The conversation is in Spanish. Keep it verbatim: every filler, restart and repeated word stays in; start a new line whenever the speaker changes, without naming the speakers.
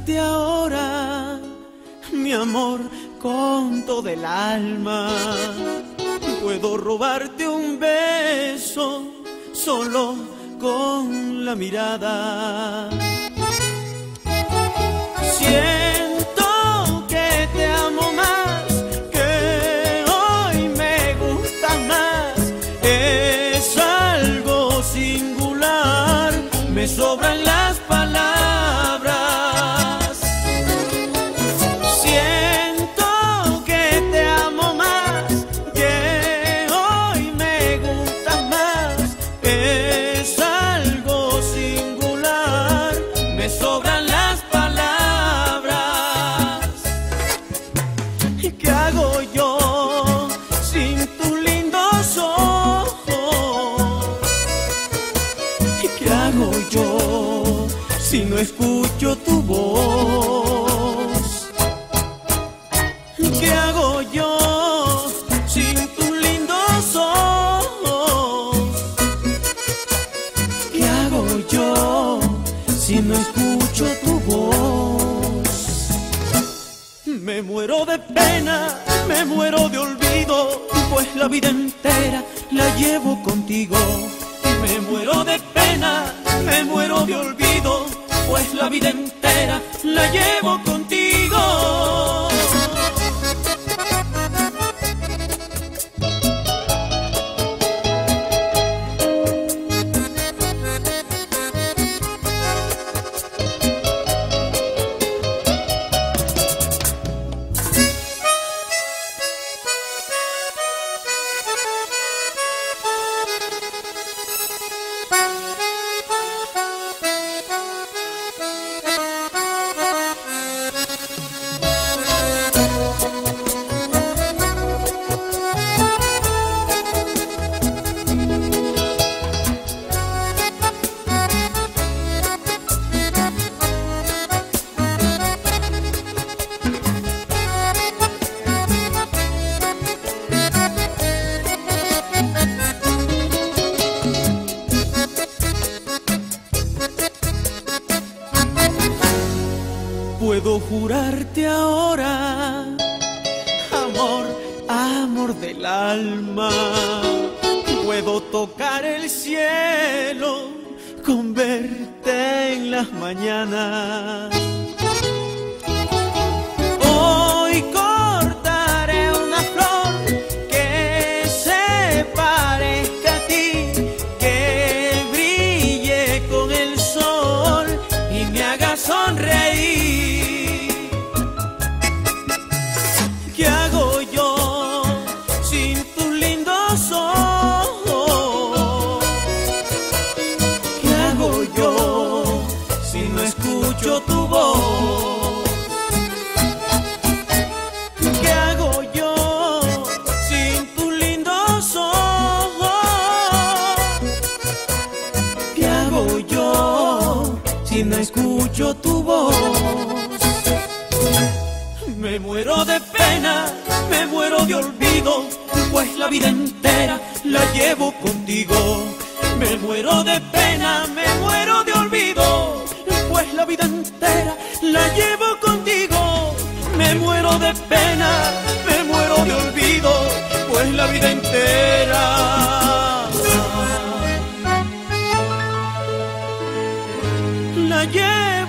jurarte ahora, mi amor, con todo el alma. Puedo robarte un beso solo con la mirada. Siento que te amo más, que hoy me gustas más. Es algo singular, me sobran las palabras. Siento que te amo más, que hoy me gustas más. Es algo singular, me sobran las palabras. ¿Qué hago yo sin tus lindos ojos? ¿Qué hago yo si no escucho tu voz? ¿Qué hago yo sin tus lindos ojos? ¿Qué hago yo si no escucho tu voz? Me muero de pena, me muero de olvido, pues la vida entera la llevo contigo. Me muero de pena, me muero de olvido, pues la vida entera la llevo contigo. Puedo jurarte ahora, amor, amor del alma. Puedo tocar el cielo con verte en las mañanas. Hoy cortaré una flor que se parezca a ti, que brille con el sol y me haga sonreír. ¿Qué hago yo sin tus lindos ojos? ¿Qué hago yo si no escucho tu voz? ¿Qué hago yo sin tus lindos ojos? ¿Qué hago yo si no escucho tu voz? Me muero de pena, me muero de olvido, pues la vida entera la llevo contigo. Me muero de pena, me muero de olvido, pues la vida entera la llevo contigo. Me muero de pena, me muero de olvido, pues la vida entera la llevo